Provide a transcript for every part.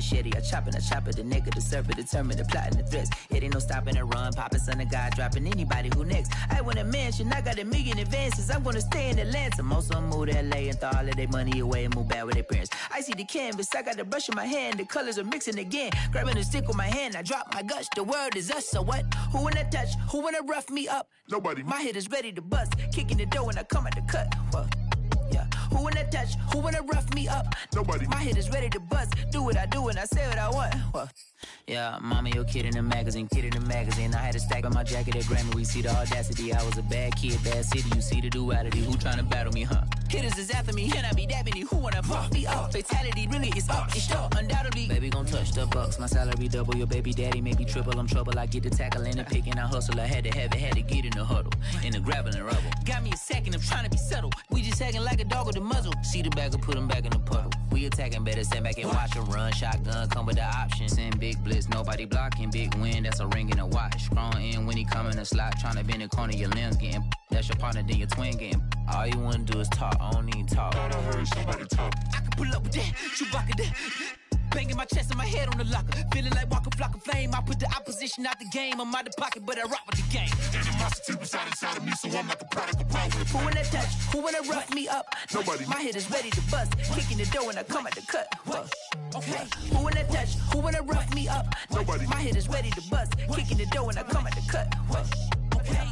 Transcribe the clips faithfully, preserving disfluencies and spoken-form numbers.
machete. I chop it, I chop it, the nigga, the server, determined, the plot and the threats. It ain't no stopping and run, popping son of God, dropping anybody who next. I want a mansion, I got a million advances. I'm gonna stay in Atlanta. Most of them move to L A and throw all of their money away and move back with their parents. I see the canvas, I got the brush in my hand, the colors are mixing again. Grabbing the stick with my hand, I drop my guts. The world is us, so what? Who wanna touch? Who wanna rough me up? Nobody. My head is ready to bust, kicking the door when I come at the cut. Whoa. Yeah. Who wanna touch? Who wanna rough me up? Nobody. My head is ready to bust. Do what I do and I say what I want. Whoa. Yeah, mama, your kid in the magazine, kid in the magazine. I had to stack on my jacket at Grammy. We see the audacity. I was a bad kid, bad city. You see the duality. Who tryna battle me, huh? Hitters is after me, and I be that many. Who wanna fuck me up? Fatality really is up, it's up, undoubtedly. Baby gon' touch the bucks. My salary double. Your baby daddy maybe triple. I'm trouble. I get the tackle and the pick and I hustle. I had to have it, had to get in the huddle, in the gravel and rubble. Got me a second. I'm trying to be subtle. We just hacking like a dog with a muzzle. See the bagger, put him back in the puddle. We attacking, better stand back and watch him run. Shotgun come with the option. Send big blitz, nobody blocking. Big win, that's a ring and a watch. Strong in when he come in the slot. Trying to bend the corner, your limbs getting. That's your partner, then your twin getting. All you wanna do is talk, I don't even talk. I heard somebody talk. I can pull up with that, Chewbacca that. Banging my chest and my head on the locker. Feeling like Walker Flock of Fame. I put the opposition out the game. I'm out the pocket, but I rock with the game. Animosity reside inside of me, so I'm like a product of power. Who wanna touch? Who wanna rough me up? Nobody. My head is ready to bust. Kicking the door when I come at the cut. Whoa. Okay. Who wanna touch? Who wanna rough me up? Nobody. My head is ready to bust. Kicking the door when I come at the cut. Whoa. Okay.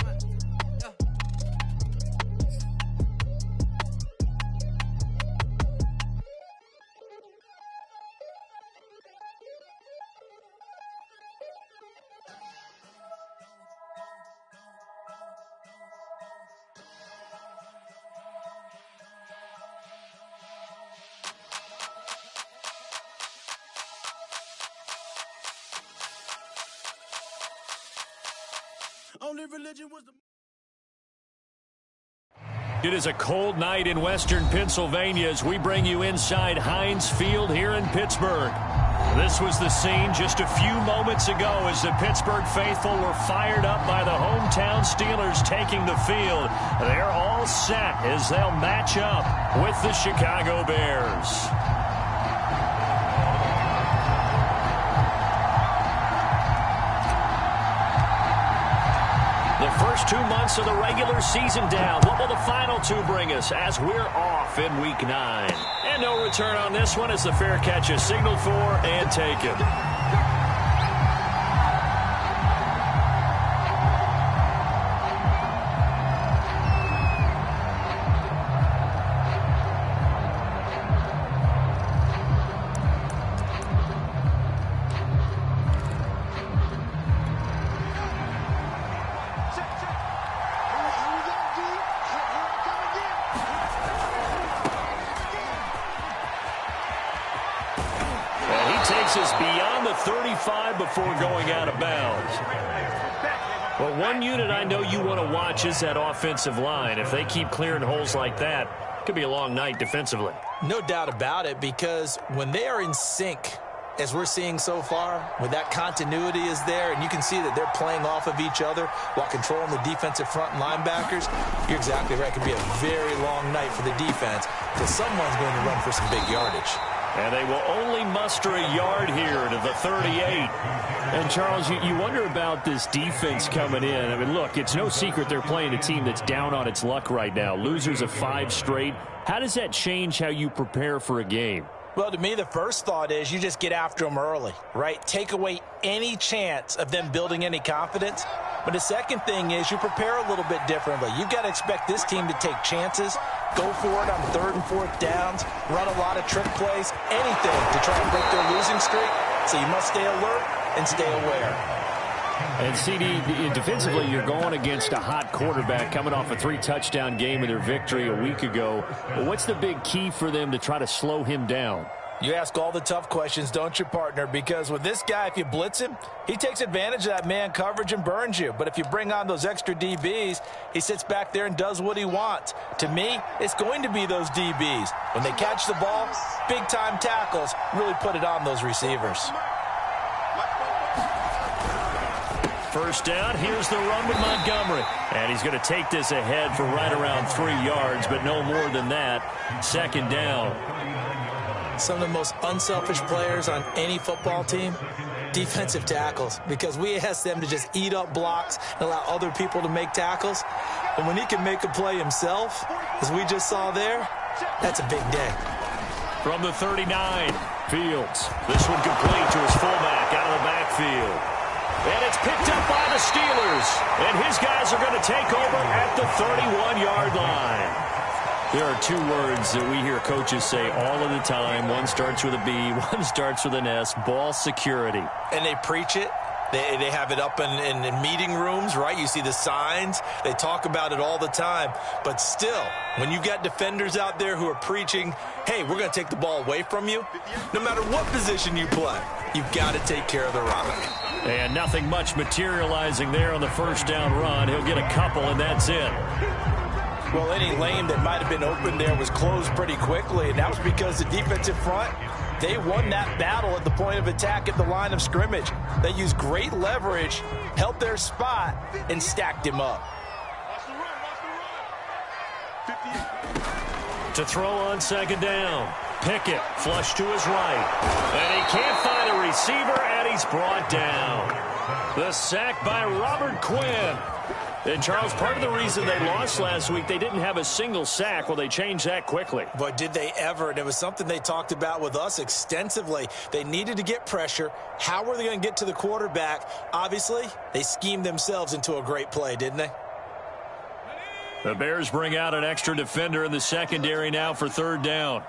Only religion was the... It is a cold night in western Pennsylvania as we bring you inside Heinz Field here in Pittsburgh. This was the scene just a few moments ago as the Pittsburgh faithful were fired up by the hometown Steelers taking the field. They're all set as they'll match up with the Chicago Bears. The first two months of the regular season down. What will the final two bring us as we're off in week nine? And no return on this one as the fair catch is signaled for and taken. Is beyond the thirty-five before going out of bounds. Well, one unit I know you want to watch is that offensive line. If they keep clearing holes like that, it could be a long night defensively. No doubt about it, because when they are in sync, as we're seeing so far, when that continuity is there and you can see that they're playing off of each other while controlling the defensive front and linebackers, you're exactly right. It could be a very long night for the defense because someone's going to run for some big yardage. And they will only muster a yard here to the thirty-eight. And, Charles, you, you wonder about this defense coming in. I mean, look, it's no secret they're playing a team that's down on its luck right now. Losers of five straight. How does that change how you prepare for a game? Well, to me, the first thought is you just get after them early, right? Take away any chance of them building any confidence. But the second thing is you prepare a little bit differently. You've got to expect this team to take chances, go for it on third and fourth downs, run a lot of trick plays, anything to try and break their losing streak. So you must stay alert and stay aware. And, C D, defensively, you're going against a hot quarterback coming off a three-touchdown game in their victory a week ago. What's the big key for them to try to slow him down? You ask all the tough questions, don't you, partner? Because with this guy, if you blitz him, he takes advantage of that man coverage and burns you. But if you bring on those extra D Bs, he sits back there and does what he wants. To me, it's going to be those D Bs. When they catch the ball, big-time tackles really put it on those receivers. First down, here's the run with Montgomery. And he's going to take this ahead for right around three yards, but no more than that. Second down. some of the most unselfish players on any football team? Defensive tackles, because we ask them to just eat up blocks and allow other people to make tackles. But when he can make a play himself, as we just saw there, that's a big day. From the thirty-nine, Fields. This one complete to his fullback out of the backfield. And it's picked up by the Steelers. And his guys are going to take over at the thirty-one-yard line. There are two words that we hear coaches say all of the time. One starts with a B, one starts with an S, ball security. And they preach it. They, they have it up in, in, in meeting rooms, right? You see the signs. They talk about it all the time. But still, when you've got defenders out there who are preaching, hey, we're going to take the ball away from you, no matter what position you play, you've got to take care of the rock. And nothing much materializing there on the first down run. He'll get a couple, and that's it. Well, any lane that might have been open there was closed pretty quickly, and that was because the defensive front, they won that battle at the point of attack at the line of scrimmage. They used great leverage, held their spot, and stacked him up. To throw on second down. Pickett flush to his right. And he can't find a receiver, and he's brought down. The sack by Robert Quinn. And, Charles, part of the reason they lost last week, they didn't have a single sack. Well, they changed that quickly. But did they ever? And it was something they talked about with us extensively. They needed to get pressure. How were they going to get to the quarterback? Obviously, they schemed themselves into a great play, didn't they? The Bears bring out an extra defender in the secondary now for third down.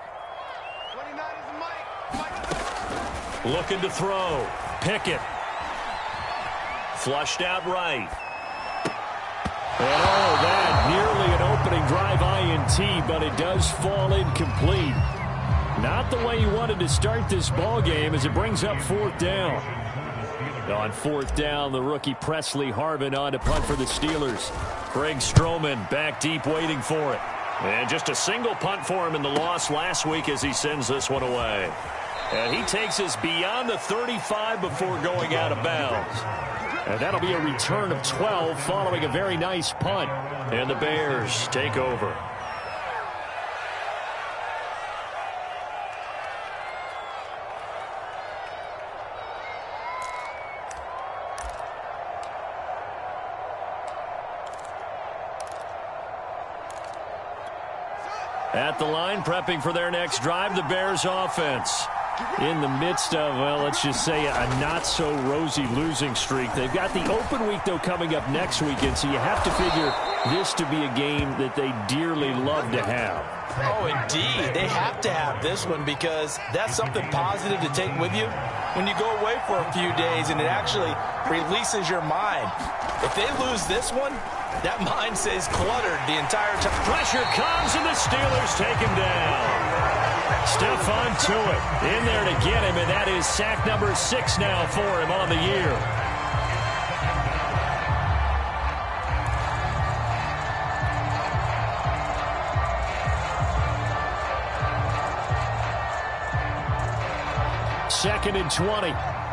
Looking to throw. Pickett. Flushed out right. And oh, that nearly an opening drive I N T, but it does fall incomplete. Not the way you wanted to start this ball game as it brings up fourth down. On fourth down, the rookie Presley Harvin on to punt for the Steelers. Greg Stroman back deep waiting for it. And just a single punt for him in the loss last week as he sends this one away. And he takes us beyond the thirty-five before going out of bounds. And that'll be a return of twelve following a very nice punt. And the Bears take over. At the line, prepping for their next drive, the Bears offense. In the midst of, well, let's just say a not-so-rosy losing streak. They've got the open week, though, coming up next weekend, so you have to figure this to be a game that they dearly love to have. Oh, indeed. They have to have this one because that's something positive to take with you when you go away for a few days, and it actually releases your mind. If they lose this one, that mind stays cluttered the entire time. Pressure comes, and the Steelers take him down. Stephon Tuitt in there to get him, and that is sack number six now for him on the year. Second and twenty.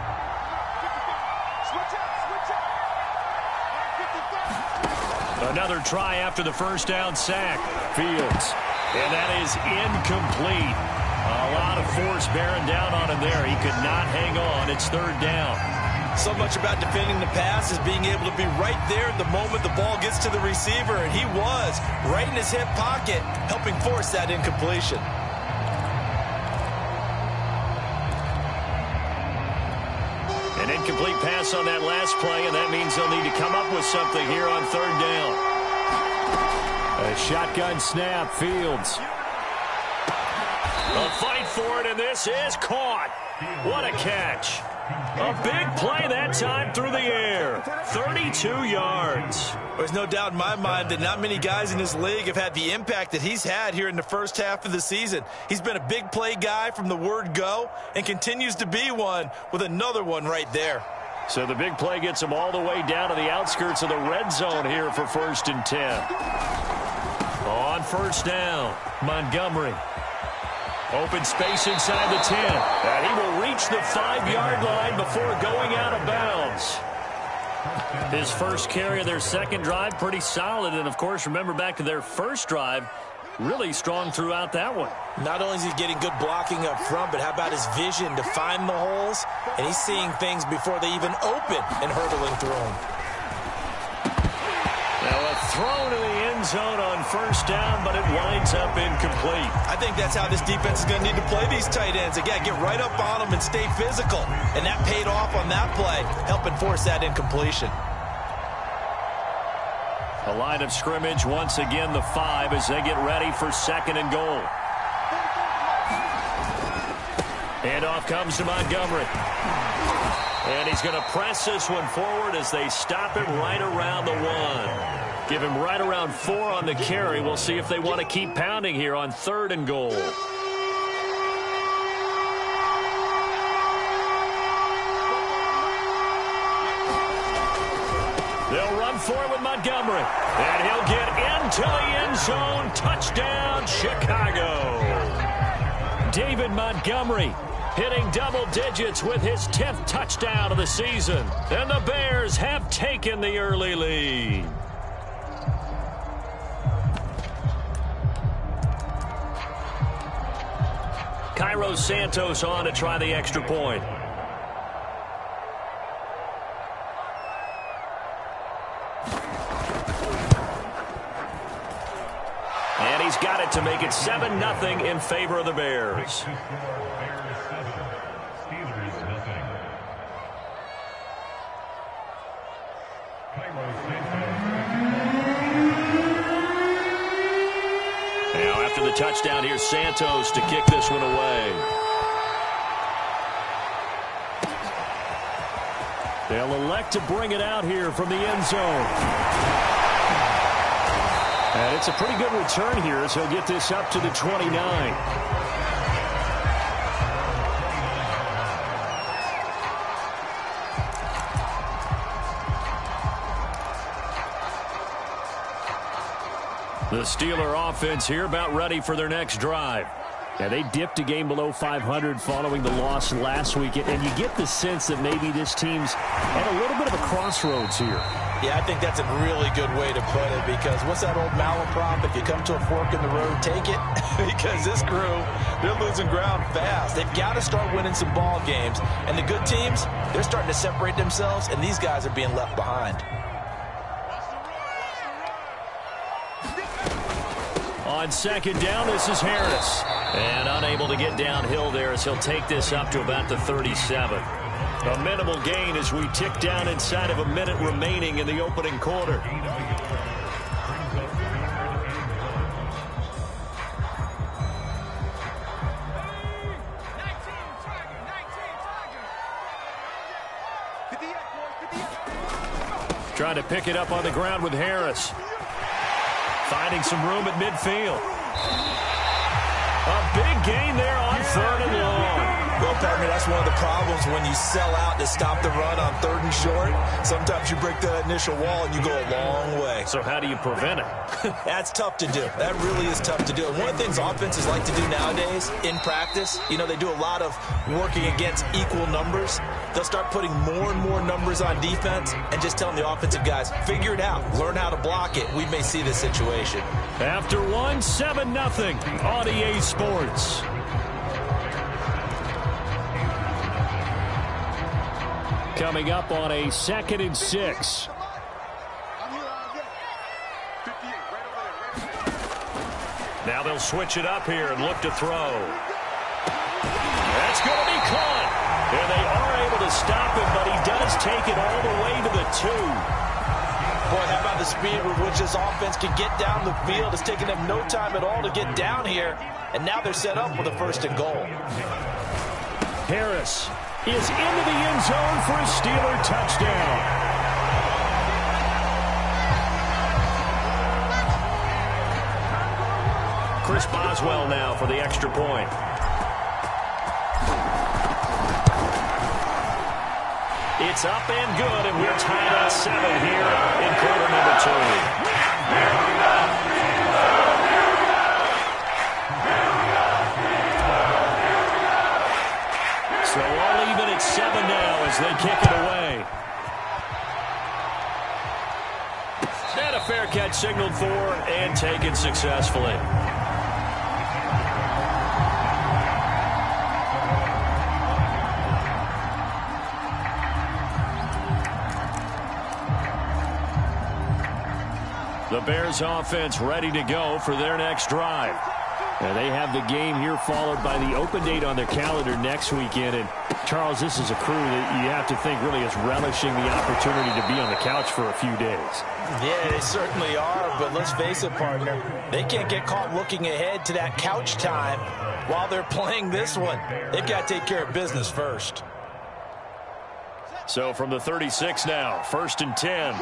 Another try after the first down sack. Fields. And that is incomplete. A lot of force bearing down on him there. He could not hang on. It's third down. So much about defending the pass is being able to be right there at the moment the ball gets to the receiver. And he was right in his hip pocket, helping force that incompletion. An incomplete pass on that last play, and that means they'll need to come up with something here on third down. A shotgun snap, Fields. A fight for it, and this is caught. What a catch. A big play that time through the air. thirty-two yards. There's no doubt in my mind that not many guys in this league have had the impact that he's had here in the first half of the season. He's been a big play guy from the word go and continues to be one with another one right there. So the big play gets him all the way down to the outskirts of the red zone here for first and ten. On first down, Montgomery. Open space inside the ten. And he will reach the five-yard line before going out of bounds. His first carry of their second drive, pretty solid. And, of course, remember back to their first drive, really strong throughout that one. Not only is he getting good blocking up front, but how about his vision to find the holes? And he's seeing things before they even open and hurdling through them. Now a throw to the end zone on first down, but it winds up incomplete. I think that's how this defense is going to need to play these tight ends. Again, get right up on them and stay physical. And that paid off on that play, helping force that incompletion. The line of scrimmage once again the five as they get ready for second and goal. Handoff comes to Montgomery. And he's going to press this one forward as they stop him right around the one. Give him right around four on the carry. We'll see if they want to keep pounding here on third and goal. They'll run forward with Montgomery. And he'll get into the end zone. Touchdown, Chicago. David Montgomery hitting double digits with his tenth touchdown of the season. And the Bears have taken the early lead. Cairo Santos on to try the extra point. And he's got it to make it seven nothing in favor of the Bears. Now after the touchdown, here's Santos to kick this one away. They'll elect to bring it out here from the end zone. And it's a pretty good return here as he'll get this up to the twenty-nine. The Steeler offense here about ready for their next drive. Yeah, they dipped a game below five hundred following the loss last week, and you get the sense that maybe this team's at a little bit of a crossroads here. Yeah, I think that's a really good way to put it, because what's that old malaprop? If you come to a fork in the road, take it. Because this crew, they're losing ground fast. They've got to start winning some ball games. And the good teams, they're starting to separate themselves, and these guys are being left behind. On second down, this is Harris. And unable to get downhill there as he'll take this up to about the thirty-seven. A minimal gain as we tick down inside of a minute remaining in the opening quarter. Trying to pick it up on the ground with Harris. Finding some room at midfield. A big gain there on third and long. Well, partner, that's one of the problems when you sell out to stop the run on third and short. Sometimes you break that initial wall and you go a long way. So how do you prevent it? That's tough to do. That really is tough to do. And one of the things offenses like to do nowadays in practice, you know, they do a lot of working against equal numbers. They'll start putting more and more numbers on defense and just telling the offensive guys, figure it out. Learn how to block it. We may see this situation. After one, seven nothing on E A Sports. Coming up on a second and six. Now they'll switch it up here and look to throw. That's going to be caught. And they are able to stop him, but he does take it all the way to the two. Boy, how about the speed with which this offense can get down the field? It's taking them no time at all to get down here. And now they're set up with a first and goal. Harris is into the end zone for a Steeler touchdown. Chris Boswell now for the extra point. It's up and good, and we're tied at seven here in quarter number two. So all even at seven now as they kick it away. And a fair catch signaled for and taken successfully. The Bears offense ready to go for their next drive. And they have the game here followed by the open date on their calendar next weekend. And, Charles, this is a crew that you have to think really is relishing the opportunity to be on the couch for a few days. Yeah, they certainly are, but let's face it, partner. They can't get caught looking ahead to that couch time while they're playing this one. They've got to take care of business first. So from the thirty-six now, first and ten.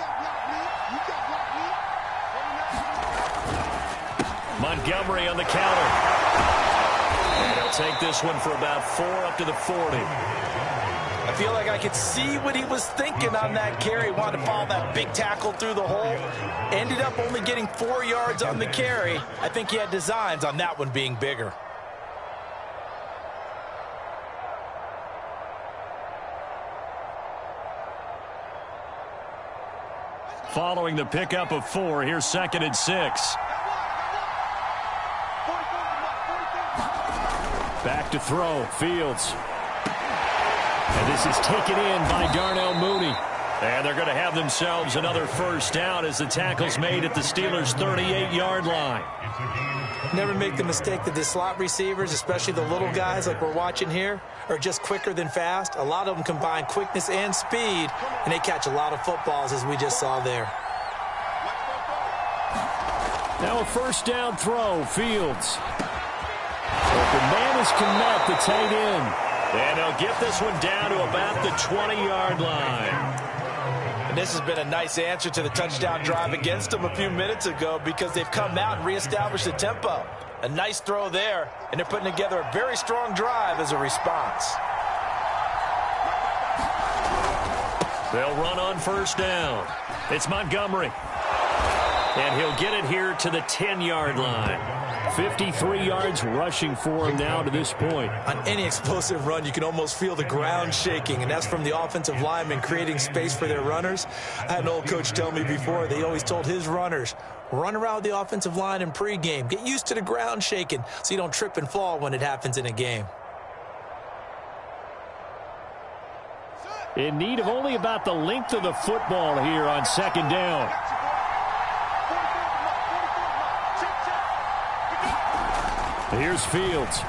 Montgomery on the counter. And he'll take this one for about four up to the forty. I feel like I could see what he was thinking on that carry. Wanted to follow that big tackle through the hole. Ended up only getting four yards on the carry. I think he had designs on that one being bigger. Following the pickup of four, here's second and six. Back to throw, Fields. And this is taken in by Darnell Mooney. And they're going to have themselves another first down as the tackle's made at the Steelers' thirty-eight yard line. Never make the mistake that the slot receivers, especially the little guys like we're watching here, are just quicker than fast. A lot of them combine quickness and speed, and they catch a lot of footballs, as we just saw there. Now a first down throw, Fields. Open man is Kmet, the tight end. And they'll get this one down to about the twenty yard line. And this has been a nice answer to the touchdown drive against them a few minutes ago because they've come out and reestablished the tempo. A nice throw there, and they're putting together a very strong drive as a response. They'll run on first down. It's Montgomery. And he'll get it here to the ten yard line. fifty-three yards rushing for him now to this point. On any explosive run, you can almost feel the ground shaking, and that's from the offensive linemen creating space for their runners. I had an old coach tell me before, they always told his runners, run around the offensive line in pregame. Get used to the ground shaking so you don't trip and fall when it happens in a game. In need of only about the length of the football here on second down. Here's Fields.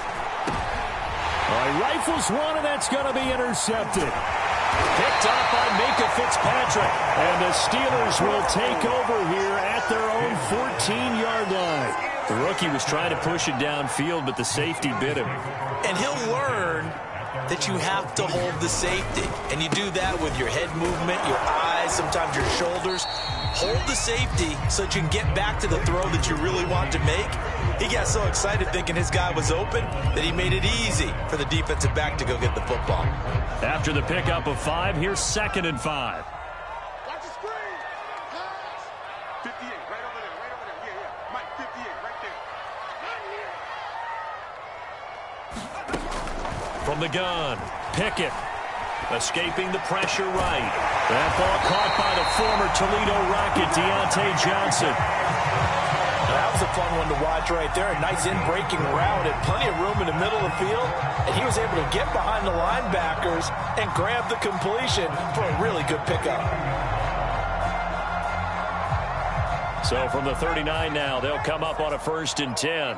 All right, rifles one, and that's going to be intercepted. Picked up by Minka Fitzpatrick. And the Steelers will take over here at their own fourteen yard line. The rookie was trying to push it downfield, but the safety bit him. And he'll learn that you have to hold the safety. And you do that with your head movement, your eyes, sometimes your shoulders. Hold the safety so that you can get back to the throw that you really want to make. He got so excited thinking his guy was open that he made it easy for the defensive back to go get the football. After the pickup of five, here's second and five. Watch the screen. fifty-eight, right over there, right over there. Yeah, yeah. Mike, fifty-eight, right there. From the gun, Pickett. Escaping the pressure right. That ball caught by the former Toledo Rocket, Deontay Johnson. That was a fun one to watch right there. A nice in-breaking route and plenty of room in the middle of the field. And he was able to get behind the linebackers and grab the completion for a really good pickup. So from the thirty-nine now, they'll come up on a first and ten.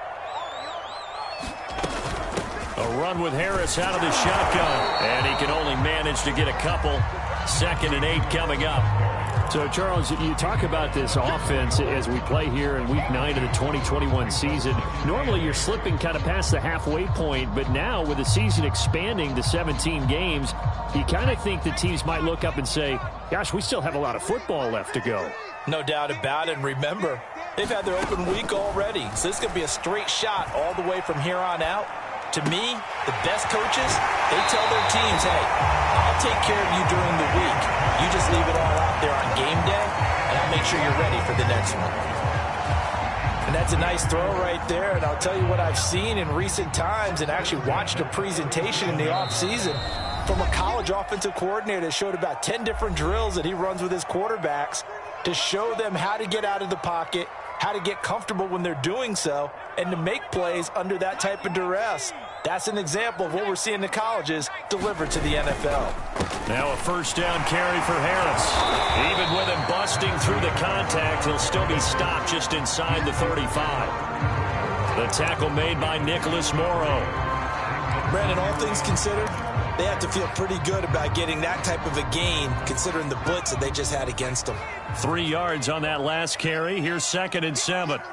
A run with Harris out of the shotgun. And he can only manage to get a couple. Second and eight coming up. So, Charles, you talk about this offense as we play here in week nine of the twenty twenty-one season. Normally, you're slipping kind of past the halfway point, but now with the season expanding to seventeen games, you kind of think the teams might look up and say, gosh, we still have a lot of football left to go. No doubt about it. And remember, they've had their open week already. So this is going to be a straight shot all the way from here on out. To me, the best coaches, they tell their teams, hey, I'll take care of you during the week. You just leave it all out there on game day, and I'll make sure you're ready for the next one. And that's a nice throw right there, and I'll tell you what I've seen in recent times and actually watched a presentation in the offseason from a college offensive coordinator that showed about ten different drills that he runs with his quarterbacks to show them how to get out of the pocket, how to get comfortable when they're doing so, and to make plays under that type of duress. That's an example of what we're seeing in colleges delivered to the N F L. Now a first down carry for Harris. Even with him busting through the contact, he'll still be stopped just inside the thirty-five. The tackle made by Nicholas Morrow. Brandon, all things considered, they have to feel pretty good about getting that type of a gain, considering the blitz that they just had against them. Three yards on that last carry. Here's second and seven.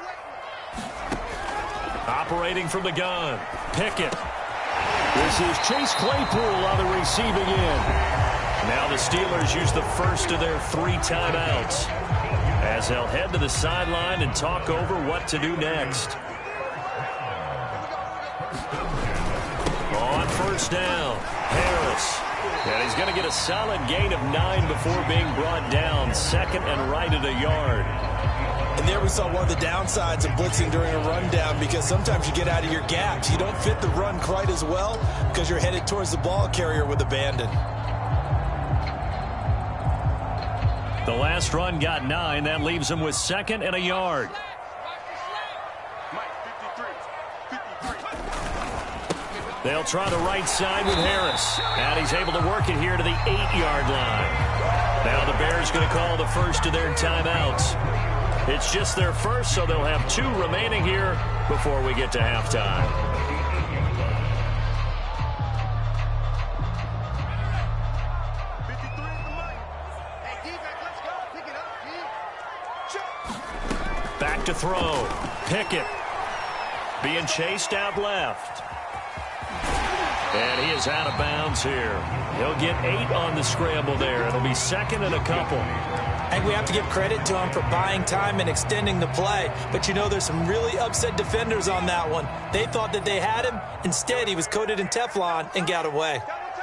Operating from the gun, Pickett. This is Chase Claypool on the receiving end. Now the Steelers use the first of their three timeouts as they'll head to the sideline and talk over what to do next. On first down, Harris. And he's going to get a solid gain of nine before being brought down. Second and right at a yard. And there we saw one of the downsides of blitzing during a rundown, because sometimes you get out of your gaps. You don't fit the run quite as well because you're headed towards the ball carrier with abandon. The last run got nine. That leaves him with second and a yard. They'll try the right side with Harris. And he's able to work it here to the eight-yard line. Now the Bears going to call the first of their timeouts. It's just their first, so they'll have two remaining here before we get to halftime. Back to throw. Pickett being chased out left. And he is out of bounds here. He'll get eight on the scramble there. It'll be second and a couple. I think we have to give credit to him for buying time and extending the play. But, you know, there's some really upset defenders on that one. They thought that they had him. Instead, he was coated in Teflon and got away.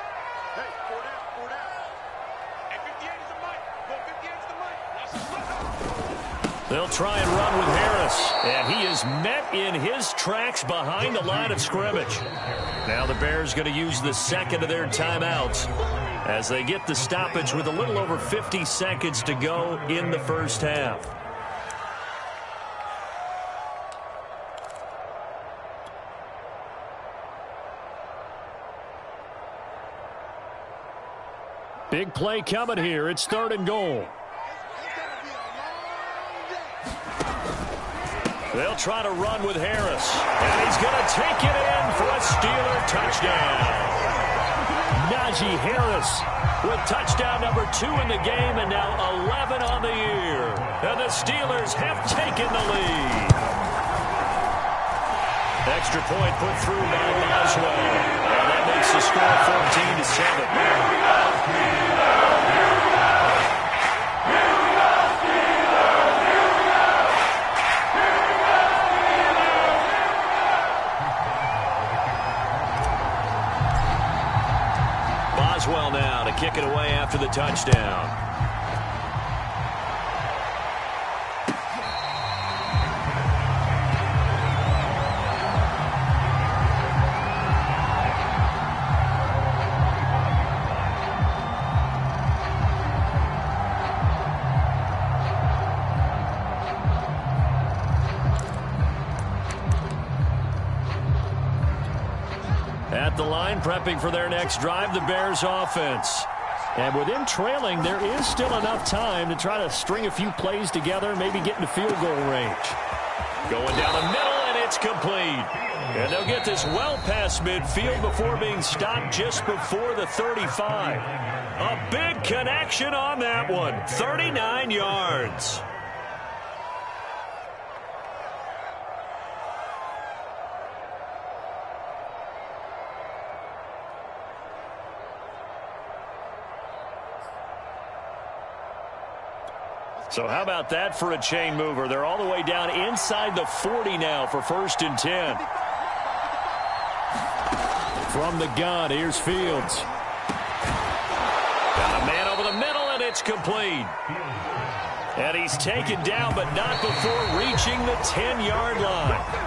They'll try and run with Harris. And he is met in his tracks behind the line of scrimmage. Now the Bears going to use the second of their timeouts as they get the stoppage with a little over fifty seconds to go in the first half. Big play coming here. It's third and goal. They'll try to run with Harris. And he's going to take it in for a Steeler touchdown. Najee Harris with touchdown number two in the game, and now eleven on the year. And the Steelers have taken the lead. Extra point put through by Boswell. And that makes the score fourteen to seven. Boswell now to kick it away after the touchdown. At the line, prepping for their next drive, the Bears offense. And with them trailing, there is still enough time to try to string a few plays together, maybe get into field goal range. Going down the middle, and it's complete. And they'll get this well past midfield before being stopped just before the thirty-five. A big connection on that one, thirty-nine yards. So how about that for a chain mover? They're all the way down inside the forty now for first and ten. From the gun, here's Fields. Got a man over the middle, and it's complete. And he's taken down, but not before reaching the ten-yard line.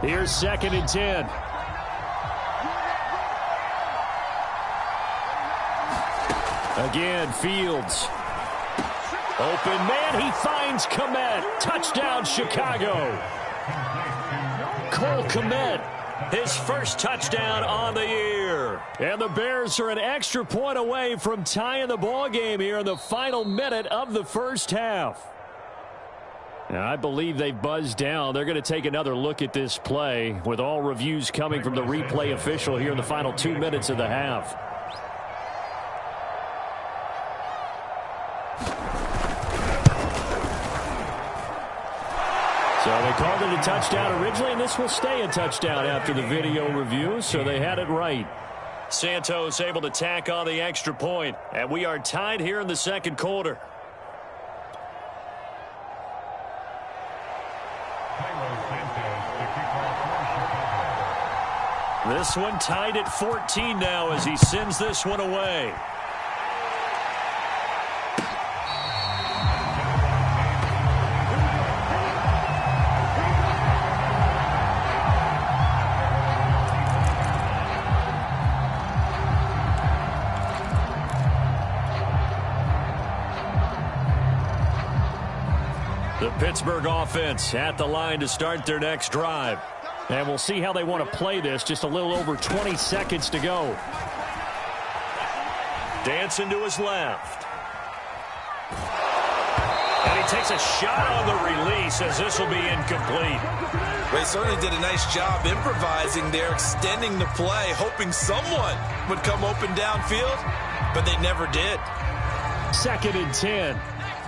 Here's second and ten. Again, Fields. Open man, he finds Kmet. Touchdown, Chicago. Cole Kmet, his first touchdown on the year. And the Bears are an extra point away from tying the ball game here in the final minute of the first half. Now, I believe they've buzzed down. They're going to take another look at this play with all reviews coming from the replay official here in the final two minutes of the half. So they called it a touchdown originally, and this will stay a touchdown after the video review, so they had it right. Santos able to tack on the extra point, and we are tied here in the second quarter. This one tied at fourteen now as he sends this one away. The Pittsburgh offense at the line to start their next drive. And we'll see how they want to play this. Just a little over twenty seconds to go. Dancing to his left. And he takes a shot on the release as this will be incomplete. They certainly did a nice job improvising there, extending the play, hoping someone would come open downfield, but they never did. Second and ten.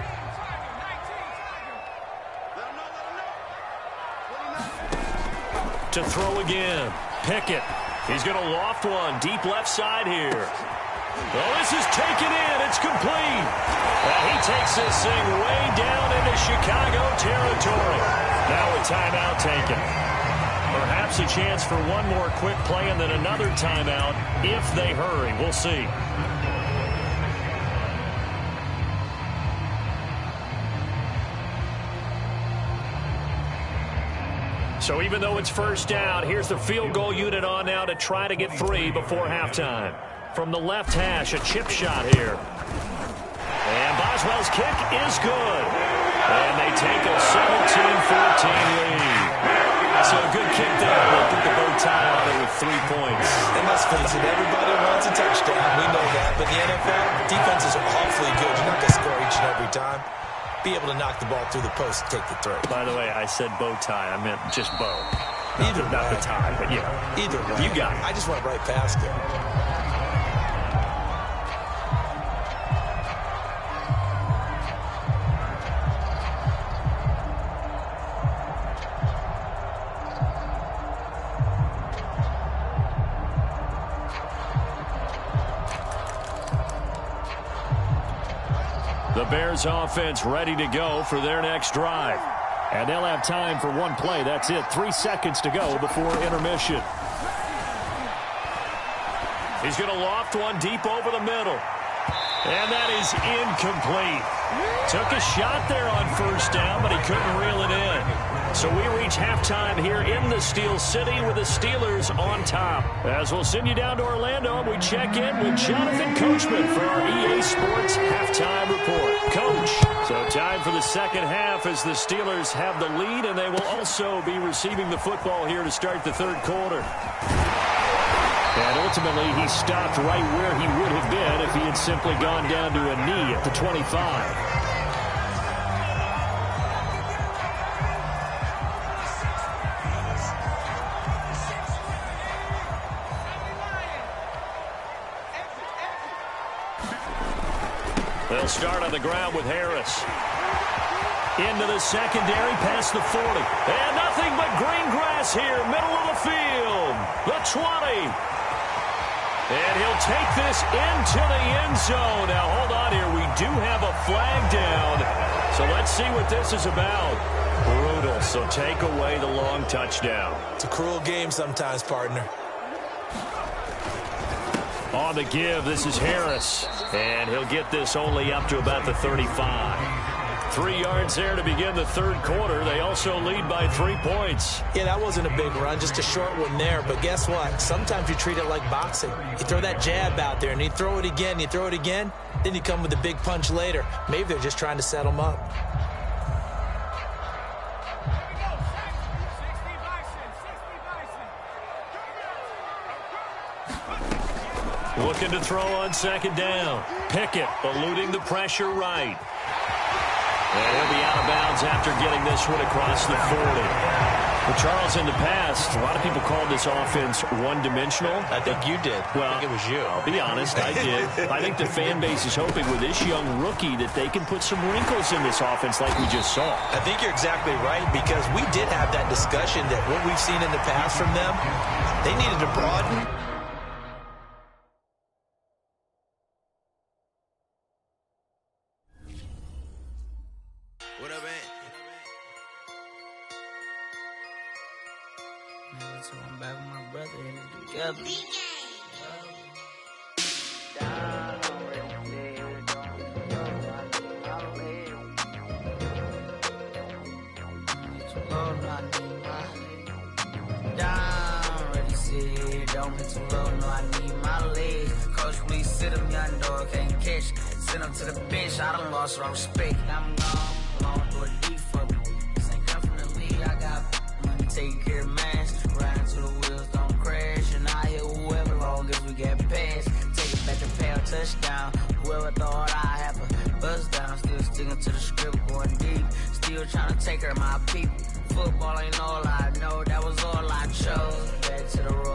To throw again. Pickett. He's going to loft one deep left side here. Well, this is taken in. It's complete. Well, he takes this thing way down into Chicago territory. Now a timeout taken. Perhaps a chance for one more quick play and then another timeout if they hurry. We'll see. So even though it's first down, here's the field goal unit on now to try to get three before halftime. From the left hash, a chip shot here. And Boswell's kick is good. And they take a seventeen fourteen lead. So a good kick there. They'll put the bow tie on it with three points. And let's face it, everybody wants a touchdown. We know that. But the N F L, defense is awfully good. You're not going to score each and every time. Be able to knock the ball through the post and take the throw. By the way, I said bow tie. I meant just bow. Either not, not the tie, but yeah. Either way. You got it. I just went right past it. The Bears offense ready to go for their next drive. And they'll have time for one play. That's it. Three seconds to go before intermission. He's going to loft one deep over the middle. And that is incomplete. Took a shot there on first down, but he couldn't reel it in. So we reach halftime here in the Steel City with the Steelers on top. As we'll send you down to Orlando, we check in with Jonathan Coachman for our E A Sports Halftime Report. Coach, so time for the second half as the Steelers have the lead, and they will also be receiving the football here to start the third quarter. And ultimately, he stopped right where he would have been if he had simply gone down to a knee at the twenty-five. They'll start on the ground with Harris. Into the secondary, past the forty. And nothing but green grass here, middle of the field. The twenty. And he'll take this into the end zone. Now, hold on here. We do have a flag down. So let's see what this is about. Brutal. So take away the long touchdown. It's a cruel game sometimes, partner. On the give, this is Harris. And he'll get this only up to about the thirty-five. Three yards there to begin the third quarter. They also lead by three points. Yeah, that wasn't a big run, just a short one there. But guess what? Sometimes you treat it like boxing. You throw that jab out there, and you throw it again, you throw it again, then you come with a big punch later. Maybe they're just trying to set them up. Looking to throw on second down. Pickett eluding the pressure right. And he'll be out of bounds after getting this one across the forty. Well, Charles, in the past, a lot of people called this offense one-dimensional. I think you did. Well, I think it was you. I'll be honest, I did. I think the fan base is hoping with this young rookie that they can put some wrinkles in this offense like we just saw. I think you're exactly right, because we did have that discussion that what we've seen in the past from them, they needed to broaden. What up, man? So I'm back with my brother and it together. Down, ready, sit. Don't be too low, no, I need my legs. Coach, please sit him, young dog, can't catch. Send him to the bench, I done lost all respect. I'm gone, long through a deep for me. This ain't come from the league, I got money, take care of man. Riding to the wheels, don't crash. And I hit whoever long as we get past. Take it back to pay touchdown. Whoever thought I have a buzz down. Still sticking to the script, going deep. Still trying to take care of my people. Football ain't all I know, that was all I chose. Back to the